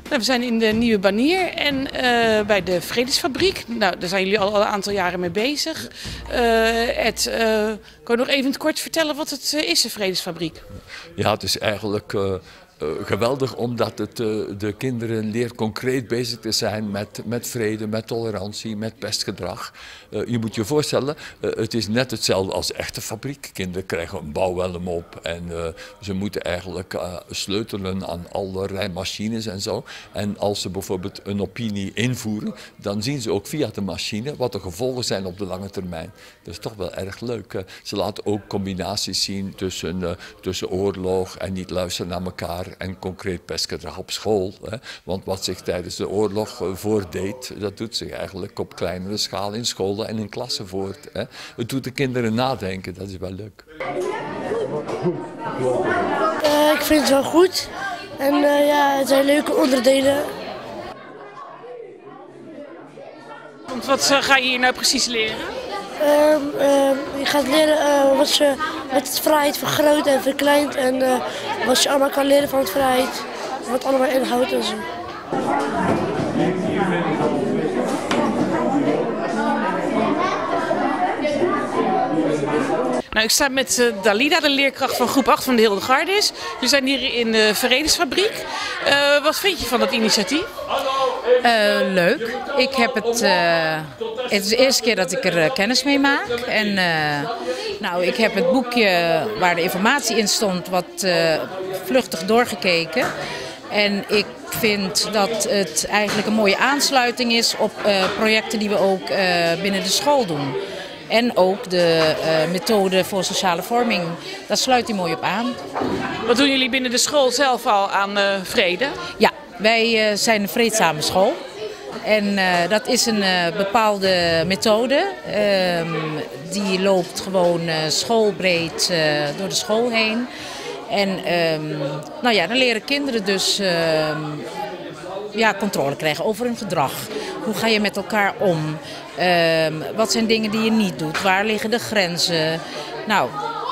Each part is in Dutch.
Nou, we zijn in de Nieuwe Banier en bij de Vredesfabriek. Nou, daar zijn jullie al een aantal jaren mee bezig. Ed, kan je nog even in het kort vertellen wat het is, de Vredesfabriek? Ja, het is eigenlijk geweldig omdat het de kinderen leert concreet bezig te zijn met vrede, met tolerantie, met pestgedrag. Je moet je voorstellen, het is net hetzelfde als echte fabriek. Kinderen krijgen een bouwwelm op en ze moeten eigenlijk sleutelen aan allerlei machines en zo. En als ze bijvoorbeeld een opinie invoeren, dan zien ze ook via de machine wat de gevolgen zijn op de lange termijn. Dat is toch wel erg leuk. Ze laten ook combinaties zien tussen oorlog en niet luisteren naar elkaar en concreet pestgedrag op school. Want wat zich tijdens de oorlog voordeed, dat doet zich eigenlijk op kleinere schaal in scholen en in klassen voort. Het doet de kinderen nadenken, dat is wel leuk. Ik vind het wel goed en ja, het zijn leuke onderdelen. Want wat ga je hier nou precies leren? Je gaat leren wat je met het vrijheid vergroot en verkleint en wat je allemaal kan leren van het vrijheid. Wat allemaal inhoudt en zo. Nou, ik sta met Dalida, de leerkracht van groep 8 van de Hildegardis. We zijn hier in de Vredesfabriek. Wat vind je van dat initiatief? Leuk. Ik heb het is de eerste keer dat ik er kennis mee maak. En nou, ik heb het boekje waar de informatie in stond wat vluchtig doorgekeken. En ik vind dat het eigenlijk een mooie aansluiting is op projecten die we ook binnen de school doen. En ook de methode voor sociale vorming, daar sluit hij mooi op aan. Wat doen jullie binnen de school zelf al aan vrede? Ja, wij zijn een vreedzame school. En dat is een bepaalde methode. Die loopt gewoon schoolbreed door de school heen. En nou ja, dan leren kinderen dus controle krijgen over hun gedrag. Hoe ga je met elkaar om? Wat zijn dingen die je niet doet? Waar liggen de grenzen? Nou,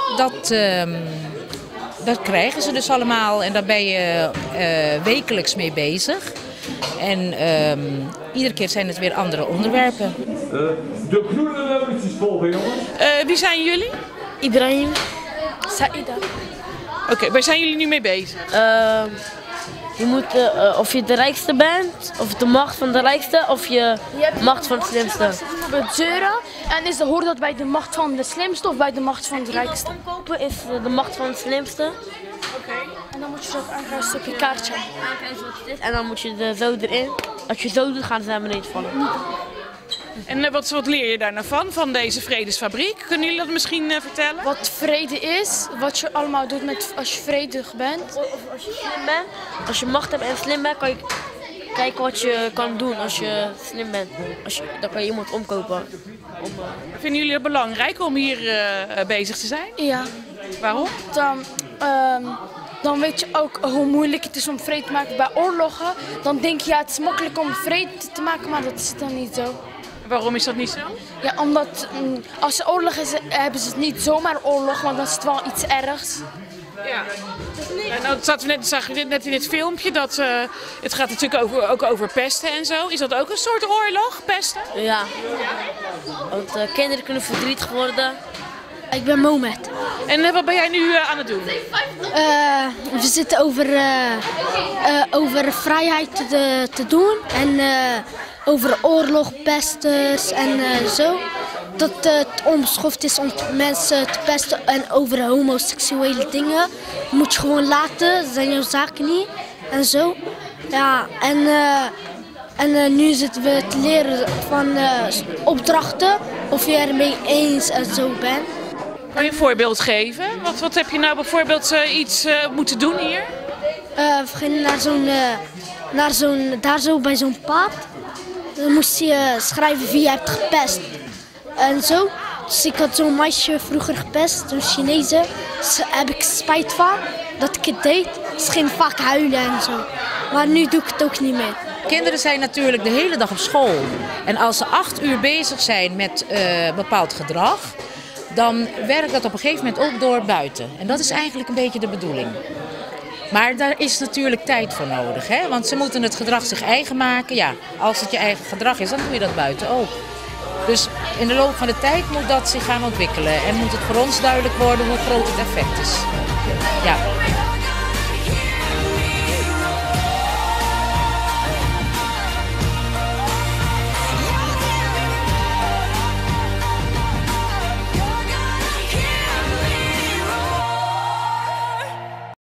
dat krijgen ze dus allemaal en daar ben je wekelijks mee bezig. En iedere keer zijn het weer andere onderwerpen. De groene lemmetjes volgen, jongens. Wie zijn jullie? Ibrahim, Saida. Oké, waar zijn jullie nu mee bezig? Je moet, of je de rijkste bent, of de macht van de rijkste, of je macht van de slimste. Het zeuren en is hoort dat bij de macht van de slimste of bij de macht van de rijkste? Omkopen is de macht van de slimste. Oké. En dan moet je zo aankruisen op je kaartje. En dan moet je er zo erin. Als je zo doet, gaan ze naar beneden vallen. En wat leer je daar nou van deze Vredesfabriek? Kunnen jullie dat misschien vertellen? Wat vrede is, wat je allemaal doet als je vredig bent. Of als je slim bent, als je macht hebt en slim bent, kan je kijken wat je kan doen als je slim bent. Dan kan je iemand omkopen. Vinden jullie het belangrijk om hier bezig te zijn? Ja. Waarom? Dan weet je ook hoe moeilijk het is om vrede te maken bij oorlogen. Dan denk je, ja, het is makkelijk om vrede te maken, maar dat is dan niet zo. Waarom is dat niet zo? Ja, omdat als er oorlog is, hebben ze het niet zomaar oorlog, want dan is het wel iets ergs. Ja. En nou, zagen we net in dit filmpje dat het gaat natuurlijk ook over pesten en zo. Is dat ook een soort oorlog, pesten? Ja. Want kinderen kunnen verdrietig worden. Ik ben Mohamed. En wat ben jij nu aan het doen? We zitten over vrijheid te doen en over oorlog, pestes en zo. Dat het onbeschoft is om mensen te pesten en over homoseksuele dingen. Moet je gewoon laten, dat zijn jouw zaken niet en zo. Ja, en nu zitten we te leren van opdrachten, of je ermee eens en zo bent. Kan je een voorbeeld geven? Wat heb je nou bijvoorbeeld iets moeten doen hier? We gingen daar zo bij zo'n pad. Dan moest je schrijven wie je hebt gepest. En zo. Dus ik had zo'n meisje vroeger gepest, een Chinese. Dus daar heb ik spijt van dat ik het deed. Ze ging vaak huilen en zo. Maar nu doe ik het ook niet meer. Kinderen zijn natuurlijk de hele dag op school. En als ze 8 uur bezig zijn met bepaald gedrag, dan werkt dat op een gegeven moment ook door buiten. En dat is eigenlijk een beetje de bedoeling. Maar daar is natuurlijk tijd voor nodig, hè? Want ze moeten het gedrag zich eigen maken. Ja, als het je eigen gedrag is, dan doe je dat buiten ook. Dus in de loop van de tijd moet dat zich gaan ontwikkelen en moet het voor ons duidelijk worden hoe groot het effect is. Ja.